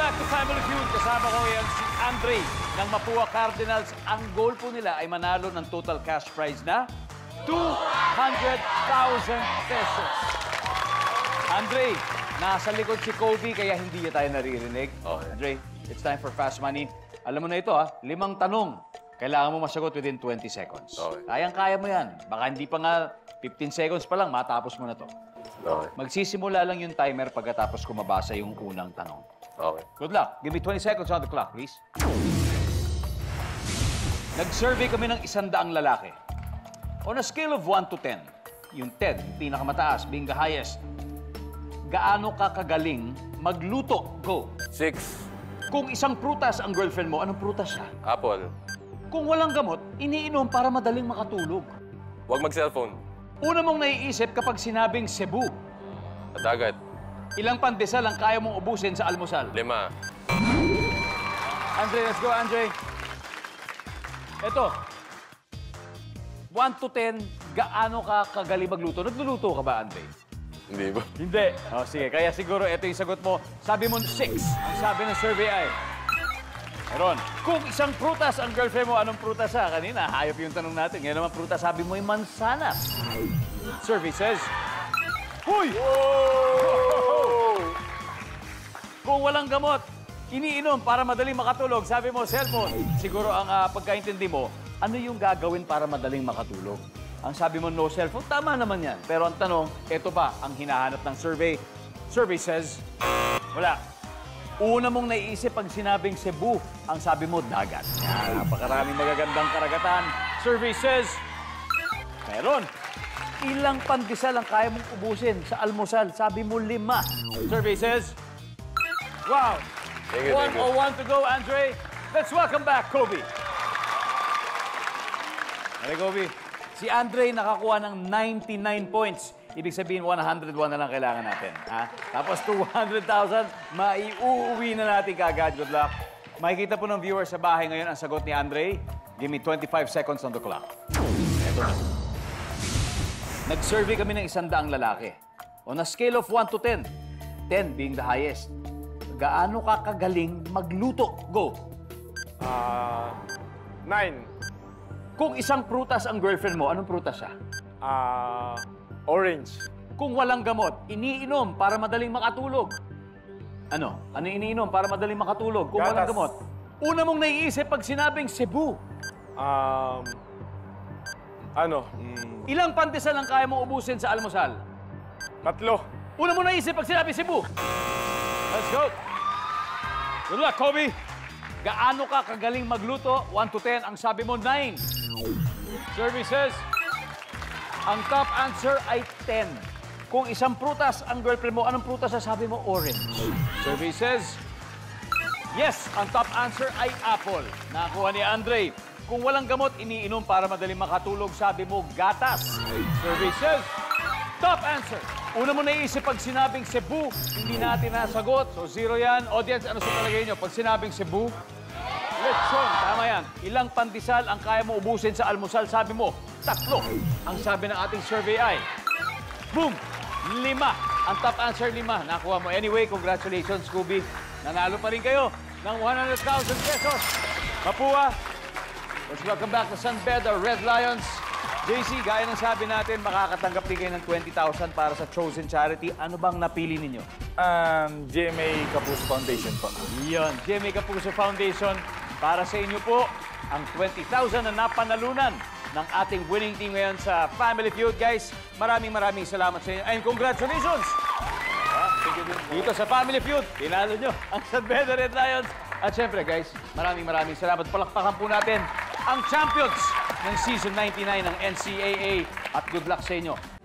back to Family Feud. Kasama ko yan si Andre ng Mapua Cardinals. Ang goal po nila ay manalo ng total cash prize na 200,000 pesos. Andre, nasa likod si Kobe kaya hindi niya tayo naririnig. Okay. Andre, it's time for Fast Money. Alam mo na ito, 5 tanong. Kailangan mo masagot within 20 seconds. Okay. Kayang-kaya mo yan. Baka hindi pa nga 15 seconds pa lang, matapos mo na to. Okay. Magsisimula lang yung timer pagkatapos ko mabasa yung unang tanong. Okay. Good luck. Give me 20 seconds on the clock, please. Nag-survey kami ng 100 lalaki. On a scale of 1 to 10, yung 10, yung pinakamataas, being the highest, gaano ka kagaling magluto? Go. 6. Kung isang prutas ang girlfriend mo, anong prutas siya? Apple. Kung walang gamot, iniinom para madaling makatulog. Huwag mag-cellphone. Una mong naiisip kapag sinabing Cebu. Dagat. Ilang pandesal ang kaya mong ubusin sa almusal? 5. Andre, let's go, Andre. Ito. 1 to 10, gaano ka kagaling magluto? Nagluluto ka ba, Andre? Hindi ba? Hindi. Oh, sige, kaya siguro ito yung sagot mo. Sabi mo 6. Ang sabi ng survey ay... Meron. Kung isang prutas ang girlfriend mo, anong prutas ha? Kanina, hayop yung tanong natin. Ngayon naman prutas, sabi mo yung mansanas. Survey says... Huy! Kung walang gamot, iniinom para madaling makatulog. Sabi mo, cellphone. Siguro ang pagkaintindi mo, ano yung gagawin para madaling makatulog? Ang sabi mo, no cellphone. Tama naman yan. Pero ang tanong, ito pa ang hinahanap ng survey. Survey says, wala. Una mong naiisip pag sinabing Cebu, ang sabi mo, dagat. Yan, napakaraming magagandang karagatan. Survey says, meron. Ilang pandesal ang kaya mong ubusin sa almusal? Sabi mo, 5. Survey says, wow. Thank you, thank you. 101 to go, Andre. Let's welcome back, Kobe. Hey, Kobe. Si Andre nakakuha ng 99 points. Ibig sabihin, 101 na lang kailangan natin. Ha? Tapos 200,000, maiuuwi na natin kagad. Good luck. Makikita po ng viewers sa bahay ngayon ang sagot ni Andre. Give me 25 seconds on the clock. Ito na. Nag-survey kami ng 100 lalaki. On a scale of 1 to 10, 10 being the highest, gaano ka kagaling magluto? Go. 9. Kung isang prutas ang girlfriend mo, anong prutas siya? Orange. Kung walang gamot, iniinom para madaling makatulog. Ano? Ano iniinom para madaling makatulog kung walang Gatas. gamot? Una mong naiisip pag sinabing Cebu. Ilang Ilang pandesal ang kaya mong ubusin sa almusal? 3. Una mong naisip pag sinabing Cebu. Let's go. Good luck, Kobe. Gaano ka kagaling magluto? 1 to 10, ang sabi mo 9. Survey says, ang top answer ay 10. Kung isang prutas ang girlfriend mo, anong prutas na sabi mo? Orange. Survey says, yes, ang top answer ay apple. Nakakuha ni Andre. Kung walang gamot, iniinom para madaling makatulog, sabi mo gatas. Survey says, top answer. Una mo naisip pag sinabing Cebu, hindi natin nasagot. So 0 yan. Audience, ano sa palagay nyo? Pag sinabing Cebu, lechon. Tama yan. Ilang pandesal ang kaya mo ubusin sa almusal? Sabi mo, 3. Ang sabi ng ating survey ay, boom, 5. Ang top answer, 5. Nakuha mo. Anyway, congratulations, Scooby. Nanalo pa rin kayo ng 100,000 pesos. Mapua, let's welcome back to San Beda Red Lions. JC, gaya ng sabi natin, makakatanggap din kayo ng 20,000 para sa Chosen Charity. Ano bang napili ninyo? GMA Kapuso Foundation po. Iyon, GMA Kapuso Foundation. Para sa inyo po, ang 20,000 na napanalunan ng ating winning team ngayon sa Family Feud. Guys, maraming salamat sa inyo. And congratulations! Dito sa Family Feud, tinalo nyo ang San Beda Red Lions. At syempre, guys, maraming salamat. Palakpakan po natin ang champions ng Season 99 ng NCAA. At good luck sa inyo